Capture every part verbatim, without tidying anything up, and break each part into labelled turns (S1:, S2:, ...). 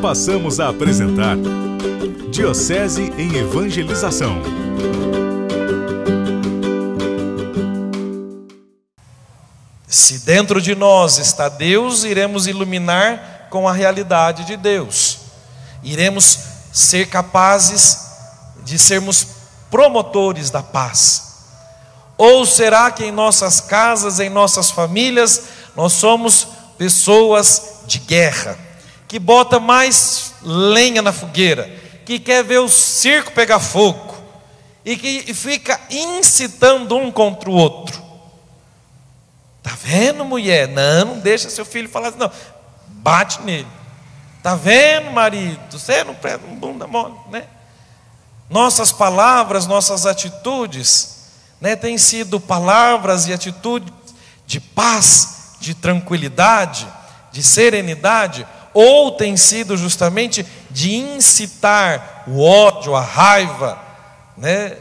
S1: passamos a apresentar Diocese em Evangelização.
S2: Se dentro de nós está Deus, iremos iluminar com a realidade de Deus. Iremos ser capazes de sermos promotores da paz. Ou será que em nossas casas, em nossas famílias, nós somos pessoas de guerra, que bota mais lenha na fogueira, que quer ver o circo pegar fogo e que fica incitando um contra o outro? Tá vendo, mulher? Não, não deixa seu filho falar assim, não. Bate nele. Tá vendo, marido? Você não presta um bunda mole, né? Nossas palavras, nossas atitudes, né, têm sido palavras e atitudes de paz, de tranquilidade, de serenidade, ou tem sido justamente de incitar o ódio, a raiva, né,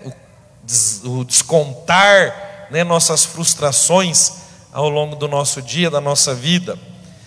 S2: o, o descontar, né, nossas frustrações ao longo do nosso dia, da nossa vida.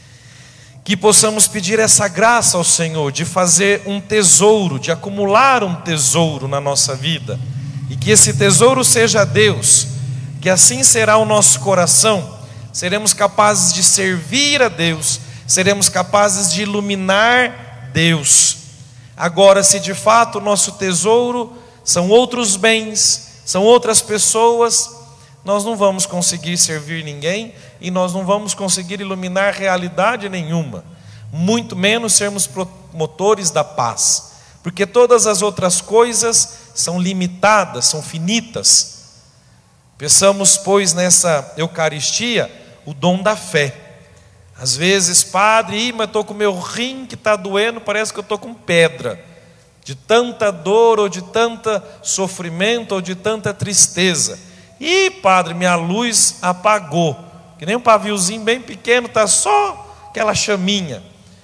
S2: Que possamos pedir essa graça ao Senhor de fazer um tesouro, de acumular um tesouro na nossa vida, e que esse tesouro seja Deus, que assim será o nosso coração. Seremos capazes de servir a Deus, seremos capazes de iluminar Deus. Agora, se de fato o nosso tesouro são outros bens, são outras pessoas, nós não vamos conseguir servir ninguém e nós não vamos conseguir iluminar realidade nenhuma, muito menos sermos promotores da paz, porque todas as outras coisas são limitadas, são finitas. Peçamos, pois, nessa Eucaristia o dom da fé. Às vezes, padre, Ih, mas estou com o meu rim que está doendo, parece que eu estou com pedra, de tanta dor ou de tanta sofrimento ou de tanta tristeza. Ih, padre, minha luz apagou, que nem um paviozinho bem pequeno, está só aquela chaminha.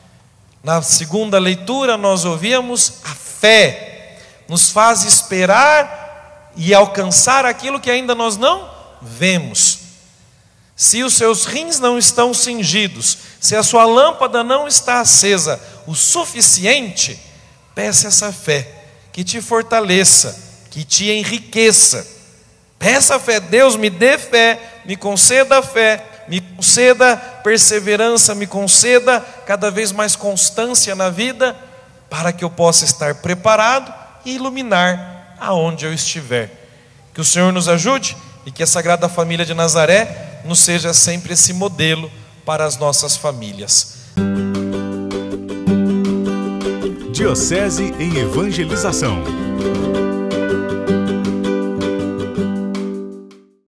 S2: Na segunda leitura nós ouvimos: a fé nos faz esperar e alcançar aquilo que ainda nós não vemos. Se os seus rins não estão cingidos, se a sua lâmpada não está acesa o suficiente, peça essa fé que te fortaleça, que te enriqueça. Peça fé, Deus me dê fé, me conceda fé, me conceda perseverança, me conceda cada vez mais constância na vida, para que eu possa estar preparado e iluminar aonde eu estiver. Que o Senhor nos ajude e que a Sagrada Família de Nazaré nos seja sempre esse modelo para as nossas famílias.
S1: Diocese em Evangelização.